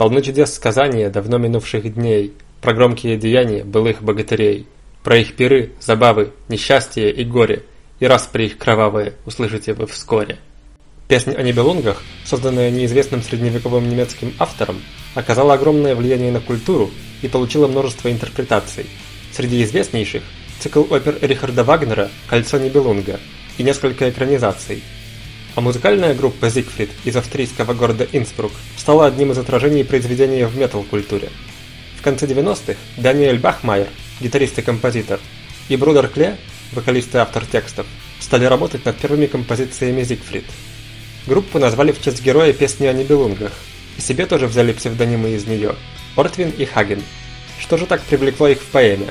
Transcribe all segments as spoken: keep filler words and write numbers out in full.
Полны чудес сказания давно минувших дней, про громкие деяния былых богатырей, про их пиры, забавы, несчастье и горе, и распри их кровавые услышите вы вскоре. Песня о Нибелунгах, созданная неизвестным средневековым немецким автором, оказала огромное влияние на культуру и получила множество интерпретаций. Среди известнейших – цикл опер Рихарда Вагнера «Кольцо Нибелунга» и несколько экранизаций. А музыкальная группа Зигфрид из австрийского города Инсбрук стала одним из отражений произведения в метал-культуре. В конце девяностых Даниэль Бахмайер, гитарист и композитор, и Брудер Кле, вокалист и автор текстов, стали работать над первыми композициями Зигфрид. Группу назвали в честь героя песни о Нибелунгах, и себе тоже взяли псевдонимы из нее – Ортвин и Хаген. Что же так привлекло их в поэме?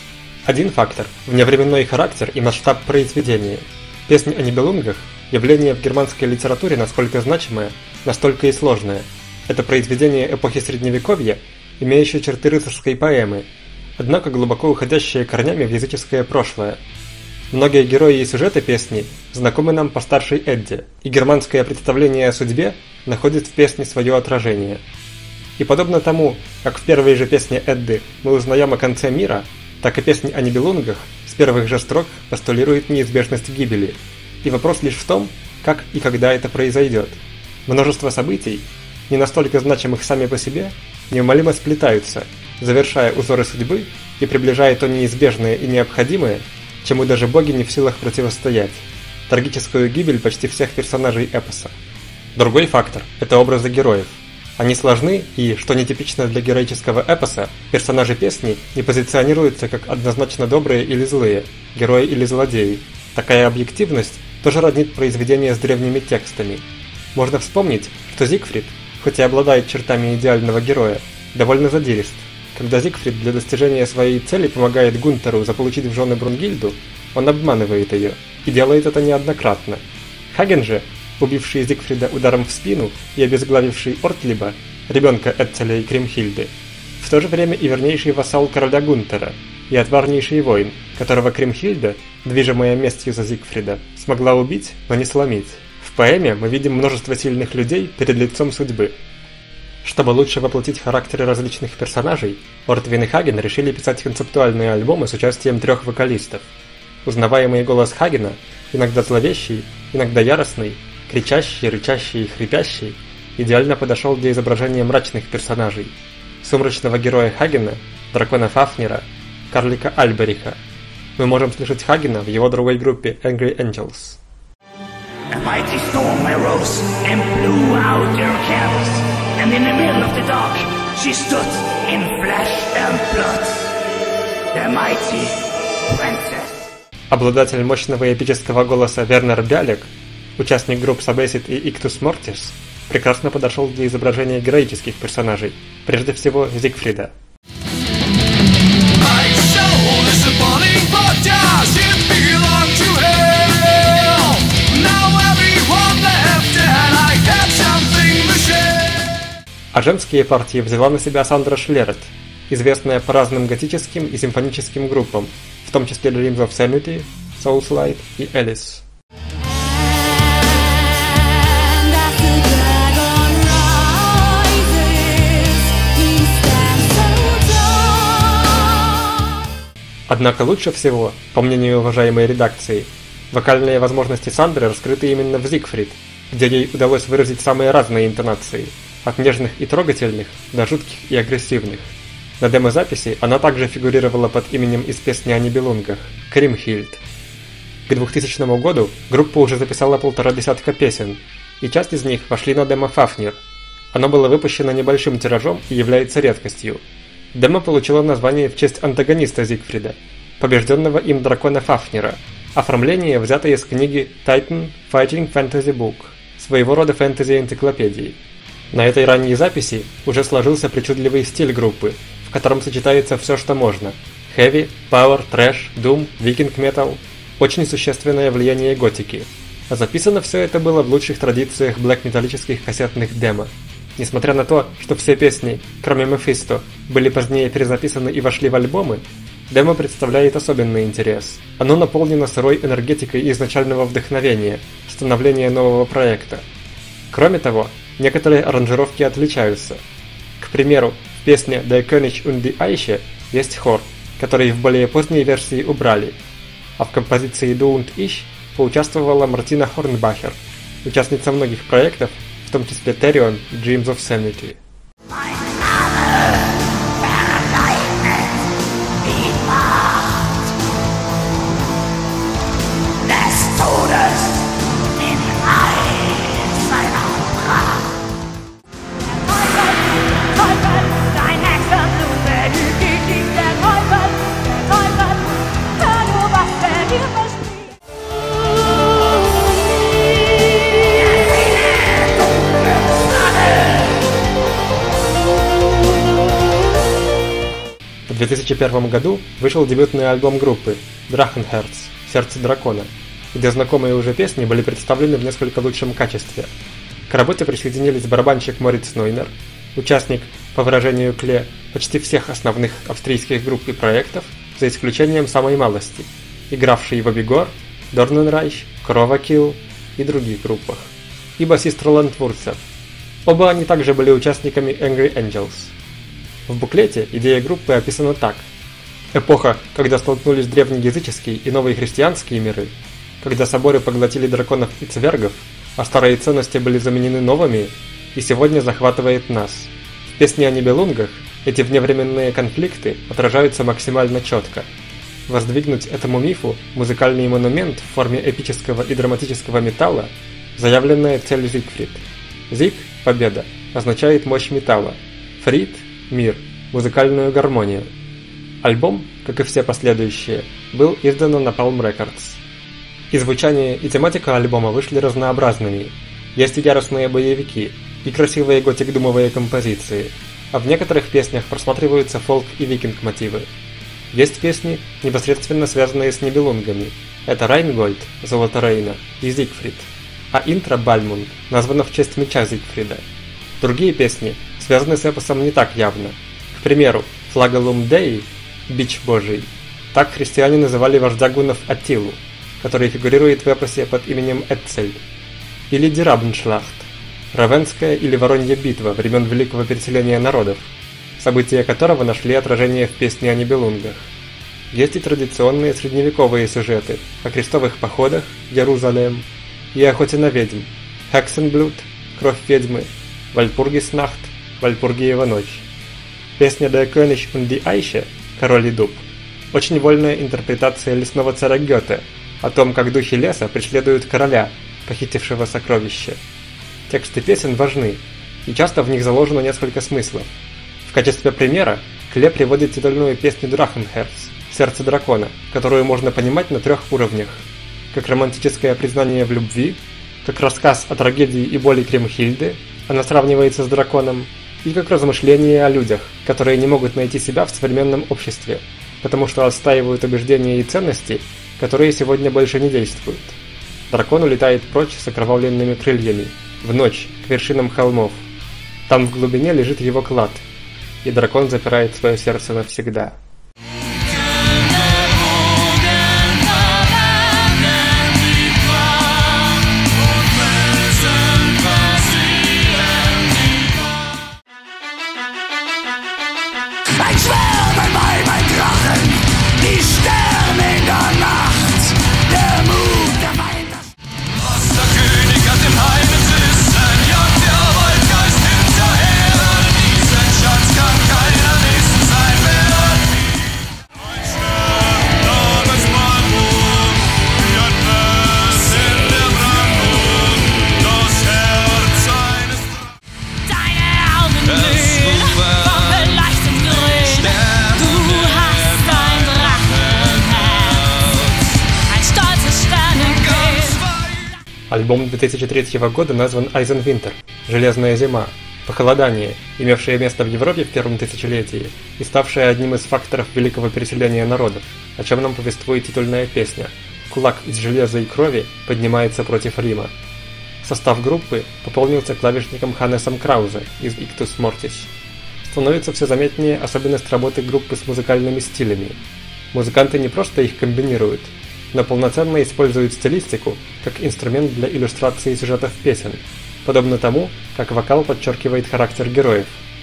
Один фактор – вневременной характер и масштаб произведения. Песня о Нибелунгах – явление в германской литературе насколько значимое, настолько и сложное. Это произведение эпохи Средневековья, имеющее черты рыцарской поэмы, однако глубоко уходящее корнями в языческое прошлое. Многие герои и сюжеты песни знакомы нам по старшей Эдде, и германское представление о судьбе находит в песне свое отражение. И подобно тому, как в первой же песне Эдды мы узнаем о конце мира, так и песня о Нибелунгах с первых же строк постулирует неизбежность гибели. И вопрос лишь в том, как и когда это произойдет. Множество событий, не настолько значимых сами по себе, неумолимо сплетаются, завершая узоры судьбы и приближая то неизбежное и необходимое, чему даже боги не в силах противостоять – трагическую гибель почти всех персонажей эпоса. Другой фактор – это образы героев. Они сложны и, что нетипично для героического эпоса, персонажи песни не позиционируются как однозначно добрые или злые, герои или злодеи. Такая объективность тоже роднит произведение с древними текстами. Можно вспомнить, что Зигфрид, хоть и обладает чертами идеального героя, довольно задирист. Когда Зигфрид для достижения своей цели помогает Гунтеру заполучить в жены Брунгильду, он обманывает ее, и делает это неоднократно. Хаген же, убивший Зигфрида ударом в спину и обезглавивший Ортлиба, ребенка Эцеля и Кримхильды, в то же время и вернейший вассал короля Гунтера, и отважнейший воин, которого Кримхильда, движимая местью за Зигфрида, смогла убить, но не сломить. В поэме мы видим множество сильных людей перед лицом судьбы. Чтобы лучше воплотить характеры различных персонажей, Ортвин и Хаген решили писать концептуальные альбомы с участием трех вокалистов. Узнаваемый голос Хагена, иногда зловещий, иногда яростный, кричащий, рычащий и хрипящий, идеально подошел для изображения мрачных персонажей. Сумрачного героя Хагена, дракона Фафнера, карлика Альбериха. Мы можем слышать Хагена в его другой группе Angry Angels. A mighty storm arose and blew out their candles, and in the middle of the dark she stood in flesh and blood, the mighty princess. Обладатель мощного эпического голоса Вернер Бялек, участник групп Sabacid и Ictus Mortis, прекрасно подошел для изображения героических персонажей, прежде всего Зигфрида. А женские партии взяла на себя Сандра Шлерет, известная по разным готическим и симфоническим группам, в том числе Dreams of Sanity, Soulslide и Alice. Однако лучше всего, по мнению уважаемой редакции, вокальные возможности Сандры раскрыты именно в Зигфрид, где ей удалось выразить самые разные интонации, от нежных и трогательных до жутких и агрессивных. На демозаписи она также фигурировала под именем из песни о Нибелунгах – Кримхильд. К двухтысячному году группа уже записала полтора десятка песен, и часть из них вошли на демо Фафнер. Оно было выпущено небольшим тиражом и является редкостью. Демо получило название в честь антагониста Зигфрида, побежденного им дракона Фафнера. Оформление взято из книги Titan Fighting Fantasy Book, своего рода фэнтези-энциклопедии. На этой ранней записи уже сложился причудливый стиль группы, в котором сочетается все, что можно. Heavy, Power, Trash, Doom, Viking Metal. Очень существенное влияние готики. А записано все это было в лучших традициях блэк-металлических кассетных демо. Несмотря на то, что все песни, кроме Mephisto, были позднее перезаписаны и вошли в альбомы, демо представляет особенный интерес. Оно наполнено сырой энергетикой изначального вдохновения, становления нового проекта. Кроме того, некоторые аранжировки отличаются. К примеру, в песне «Der König und die Eiche» есть хор, который в более поздней версии убрали, а в композиции «Du und ich» поучаствовала Мартина Хорнбахер, участница многих проектов, в том числе Therion и Dreams of Sanity. В две тысячи первом году вышел дебютный альбом группы Drachenherz – «Сердце дракона», где знакомые уже песни были представлены в несколько лучшем качестве. К работе присоединились барабанщик Мориц Нойнер, участник, по выражению Кле, почти всех основных австрийских групп и проектов, за исключением самой малости, игравший в Обигор, Dornenreich, Krovakil и других группах, и басист Роланд Вурцер. Оба они также были участниками Angry Angels. В буклете идея группы описана так. Эпоха, когда столкнулись древнеязыческие и новые христианские миры, когда соборы поглотили драконов и цвергов, а старые ценности были заменены новыми, и сегодня захватывает нас. В песне о Нибелунгах эти вневременные конфликты отражаются максимально четко. Воздвигнуть этому мифу музыкальный монумент в форме эпического и драматического металла – заявленная цель Зигфрид. Зиг – победа, означает мощь металла. Фрид – мир, музыкальную гармонию. Альбом, как и все последующие, был издан на Palm Records. И звучание, и тематика альбома вышли разнообразными. Есть и яростные боевики, и красивые готик-думовые композиции, а в некоторых песнях просматриваются фолк и викинг мотивы. Есть песни, непосредственно связанные с Нибелунгами. Это Райнгольд, Золото Рейна, и Зигфрид. А интро Бальмунд названо в честь меча Зигфрида. Другие песни связаны с эпосом не так явно. К примеру, Флагелум Деи, Бич Божий, так христиане называли вождя гуннов Аттилу, который фигурирует в эпосе под именем Эцель. Или Ди Рабеншлахт, Равенская или Воронья битва времен Великого переселения народов, события которого нашли отражение в песне о Нибелунгах. Есть и традиционные средневековые сюжеты о крестовых походах, Ярузалем, и охоте на ведьм, Hexenblut, Кровь ведьмы, Вальпургиснахт, Вальпургиева ночь. Песня Der König und die Eiche, Король и дуб, очень вольная интерпретация лесного царя Гёте о том, как духи леса преследуют короля, похитившего сокровище. Тексты песен важны, и часто в них заложено несколько смыслов. В качестве примера Кле приводит титульную песню Drachenherz – «Сердце дракона», которую можно понимать на трех уровнях. Как романтическое признание в любви, как рассказ о трагедии и боли Кремхильды, она сравнивается с драконом, и как размышление о людях, которые не могут найти себя в современном обществе, потому что отстаивают убеждения и ценности, которые сегодня больше не действуют. Дракон улетает прочь с окровавленными крыльями, в ночь, к вершинам холмов. Там в глубине лежит его клад, и дракон запирает свое сердце навсегда. Ein Schwärmen bei mein Drachen, die Sterne in der Nacht, der Mut, der Wein, das... Was der König hat im Heim Wissen, jagt der Waldgeist hinterher, diesen Schatz kann keiner wissen sein, wer ein Stern namens Malmut, etwas in der Brandung, das Herz eines... Deine Augen glühen, vom beleuchteten Grün, du hast ein Drachenherz, ein stolzes Sternenbild. Альбом две тысячи третьего года назван Eisenwinter – «Железная зима», похолодание, имевшее место в Европе в первом тысячелетии и ставшее одним из факторов великого переселения народов, о чем нам повествует титульная песня «Кулак из железа и крови поднимается против Рима». Состав группы пополнился клавишником Ханнесом Краузе из Ictus Mortis. Становится все заметнее особенность работы группы с музыкальными стилями. Музыканты не просто их комбинируют, но полноценно используют стилистику как инструмент для иллюстрации сюжетов песен, подобно тому, как вокал подчеркивает характер героев. К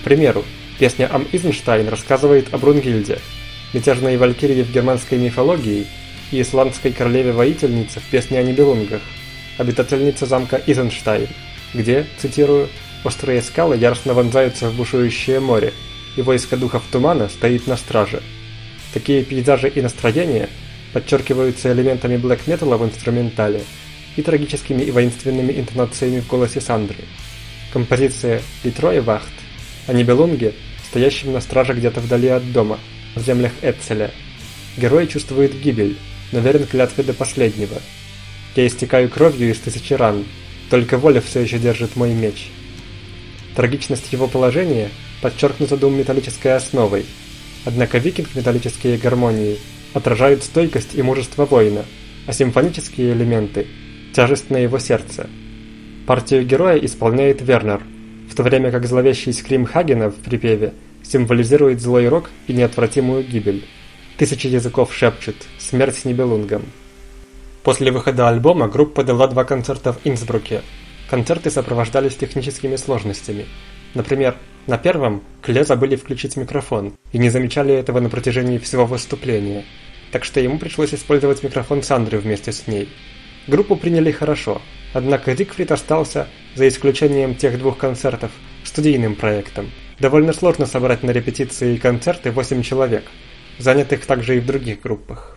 примеру, песня «Ам Изенштайн» рассказывает о Брунгильде, мятежной валькирии в германской мифологии и исландской королеве-воительнице в песне о Нибелунгах, обитательнице замка Изенштайн, где, цитирую, «острые скалы яростно вонзаются в бушующее море, и войско духов тумана стоит на страже». Такие пейзажи и настроения подчеркиваются элементами блэк-металла в инструментале и трагическими и воинственными интонациями в голосе Сандры. Композиция «Литрое Вахт» о Нибелунге, стоящем на страже где-то вдали от дома, в землях Эцеля. Герой чувствует гибель, но верен клятве до последнего. «Я истекаю кровью из тысячи ран, только воля все еще держит мой меч». Трагичность его положения подчеркнута дум металлической основой, однако викинг-металлические гармонии отражают стойкость и мужество воина, а симфонические элементы – тяжесть на его сердце. Партию героя исполняет Вернер, в то время как зловещий скрим Хагена в припеве символизирует злой рок и неотвратимую гибель. Тысячи языков шепчут «Смерть Нибелунгам». После выхода альбома группа дала два концерта в Инсбруке. Концерты сопровождались техническими сложностями. Например, на первом Кле забыли включить микрофон и не замечали этого на протяжении всего выступления, так что ему пришлось использовать микрофон Сандры вместе с ней. Группу приняли хорошо, однако Зигфрид остался, за исключением тех двух концертов, студийным проектом. Довольно сложно собрать на репетиции и концерты восемь человек, занятых также и в других группах.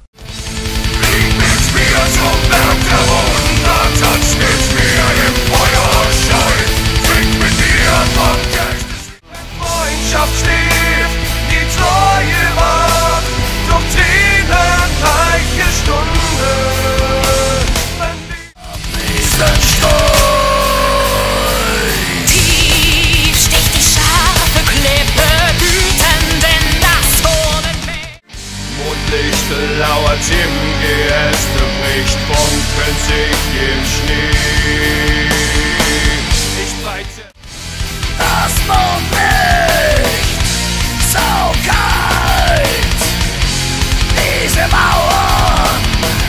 Lauert im Geäste, bricht Funkeln sich im Schnee. Ich breite das Mondlicht, so kalt, diese Mauern.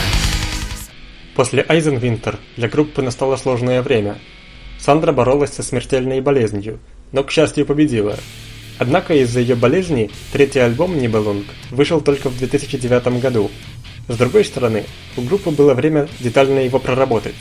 После Eisenwinter для группы настало сложное время. Сандра боролась со смертельной болезнью, но, к счастью, победила. Однако из-за ее болезни третий альбом «Нибелунг» вышел только в две тысячи девятом году. С другой стороны, у группы было время детально его проработать.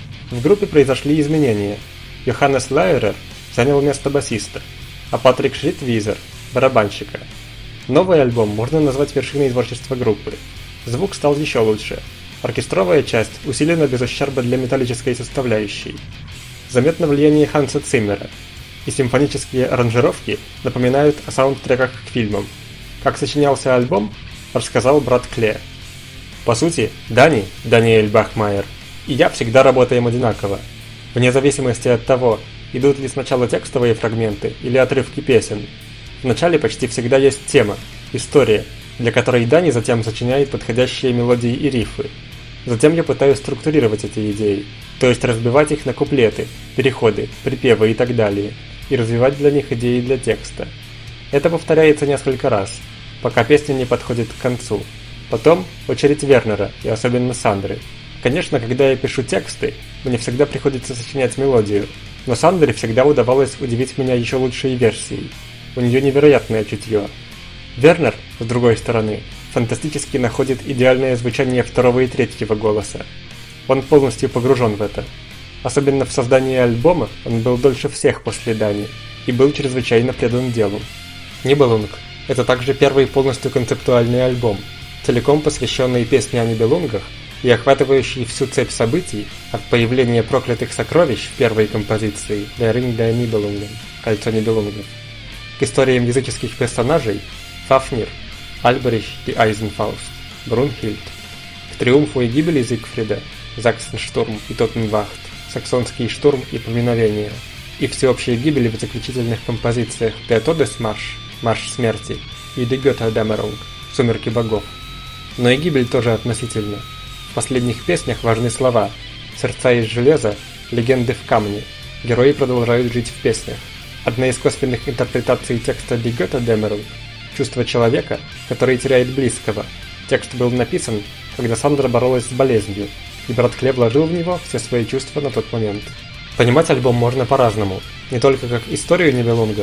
В группе произошли изменения. Йоханнес Лайерер занял место басиста, а Патрик Шритвизер – барабанщика. Новый альбом можно назвать вершиной творчества группы. Звук стал еще лучше. Оркестровая часть усилена без ущерба для металлической составляющей. Заметно влияние Ханса Циммера, и симфонические аранжировки напоминают о саундтреках к фильмам. Как сочинялся альбом, рассказал брат Кле. По сути, Дани, Даниэль Бахмайер, и я всегда работаем одинаково, вне зависимости от того, идут ли сначала текстовые фрагменты или отрывки песен. Вначале почти всегда есть тема, история, для которой Дани затем сочиняет подходящие мелодии и рифы. Затем я пытаюсь структурировать эти идеи, то есть разбивать их на куплеты, переходы, припевы и так далее, и развивать для них идеи для текста. Это повторяется несколько раз, пока песня не подходит к концу. Потом очередь Вернера, и особенно Сандры. Конечно, когда я пишу тексты, мне всегда приходится сочинять мелодию, но Сандре всегда удавалось удивить меня еще лучшей версией. У нее невероятное чутье. Вернер, с другой стороны, фантастически находит идеальное звучание второго и третьего голоса. Он полностью погружен в это. Особенно в создании альбома он был дольше всех после Дани и был чрезвычайно предан делу. Нибелунг – это также первый полностью концептуальный альбом, целиком посвященный песне о Нибелунгах и охватывающий всю цепь событий от появления проклятых сокровищ в первой композиции «Der Ring der Nibelungen» – «Кольцо Нибелунгов», к историям языческих персонажей Фафнир, Альберих и Айзенфауст, Брунхильд, к триумфу и гибели Зигфрида, Заксенштурм и Тотенвахт, Саксонский штурм и поминовение, и всеобщей гибели в заключительных композициях Der Todesmarsch, Марш смерти, и Die Götterdämmerung, Сумерки богов. Но и гибель тоже относительно. В последних песнях важны слова «Сердца из железа», «Легенды в камне». Герои продолжают жить в песнях. Одна из косвенных интерпретаций текста Die Götterdämmerung – чувство человека, который теряет близкого. Текст был написан, когда Сандра боролась с болезнью, и брат Кле вложил в него все свои чувства на тот момент. Понимать альбом можно по-разному, не только как историю Нибелунгов,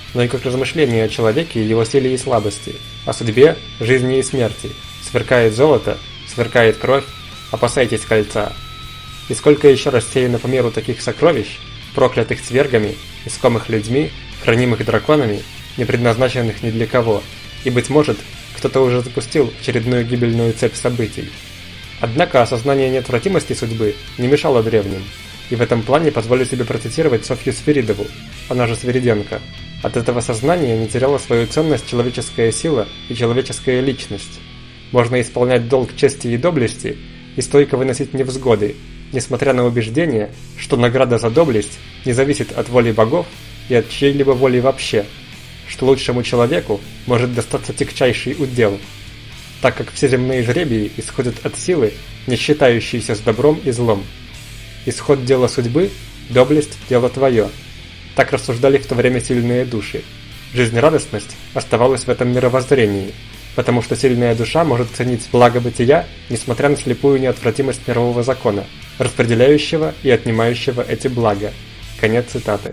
но и как размышление о человеке и его силе и слабости, о судьбе, жизни и смерти. Сверкает золото, сверкает кровь, опасайтесь кольца. И сколько еще рассеяно по миру таких сокровищ, проклятых цвергами, искомых людьми, хранимых драконами, не предназначенных ни для кого, и, быть может, кто-то уже запустил очередную гибельную цепь событий. Однако осознание неотвратимости судьбы не мешало древним, и в этом плане позволю себе процитировать Софью Свиридову, она же Свириденко. От этого сознания не теряла свою ценность человеческая сила и человеческая личность. Можно исполнять долг чести и доблести и стойко выносить невзгоды, несмотря на убеждение, что награда за доблесть не зависит от воли богов и от чьей-либо воли вообще, что лучшему человеку может достаться тягчайший удел, так как все земные жребии исходят от силы, не считающейся с добром и злом. Исход дела судьбы, доблесть – дело твое. Так рассуждали в то время сильные души. Жизнерадостность оставалась в этом мировоззрении, потому что сильная душа может ценить благо бытия, несмотря на слепую неотвратимость мирового закона, распределяющего и отнимающего эти блага. Конец цитаты.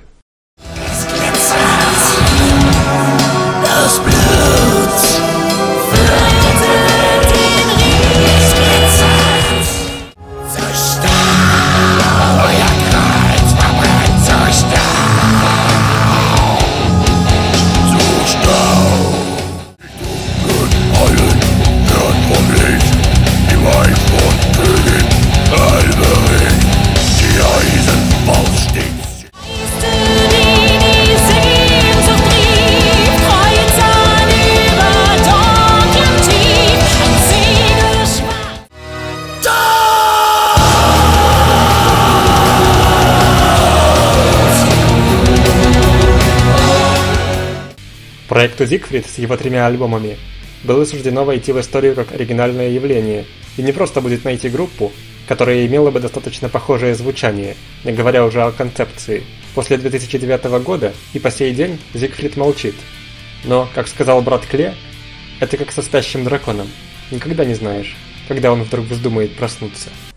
Проекту Зигфрид с его тремя альбомами было суждено войти в историю как оригинальное явление, и не просто будет найти группу, которая имела бы достаточно похожее звучание, не говоря уже о концепции. После две тысячи девятого года и по сей день Зигфрид молчит. Но, как сказал брат Кле, это как со спящим драконом. Никогда не знаешь, когда он вдруг вздумает проснуться.